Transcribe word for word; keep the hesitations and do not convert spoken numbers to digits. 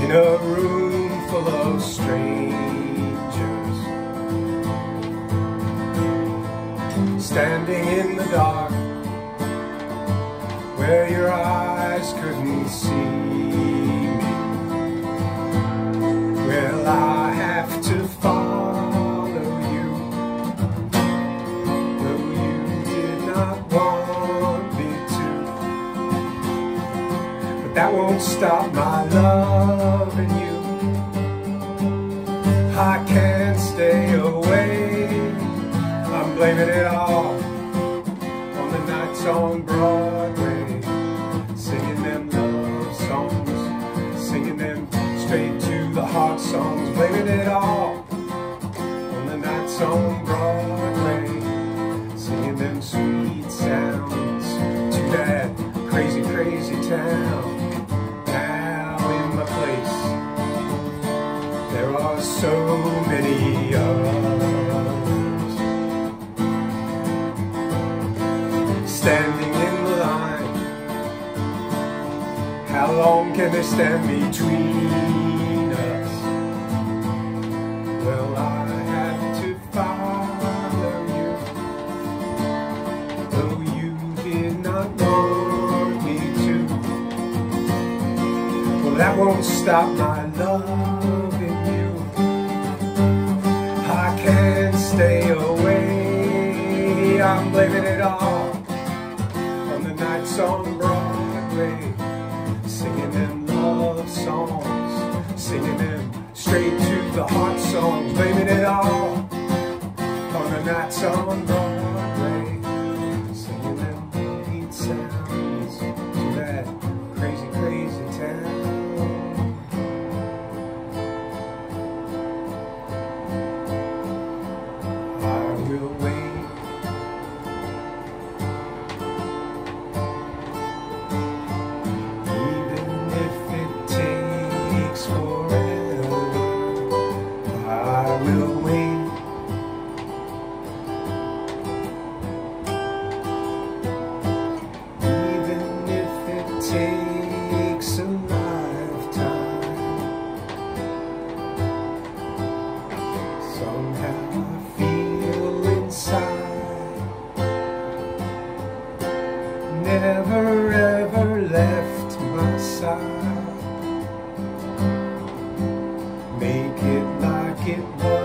in a room full of strangers, standing in the dark where your eyes couldn't see me. Well, I have to follow you, though you did not want me to. But that won't stop my loving you. I can't stay away. I'm blaming it all on the nights on Broadway, singing them love songs, singing them straight to the heart songs, blaming it all on the nights on Broadway, singing them sweet sounds to that crazy, crazy town. Now in my place there are so many others, standing in the line. How long can they stand between us? Well, I have to follow you, though you did not want me to. Well, that won't stop my loving you. I can't stay away. I'm blaming it all on the nights on Broadway, singing them love songs, singing them straight to the heart songs, blaming it all on the nights on Broadway, singing them sweet sounds to that crazy, crazy town. I will wait, even if it takes forever. I will wait, even if it takes a lifetime. Somehow I feel inside, never ever left my side. Make it like it was.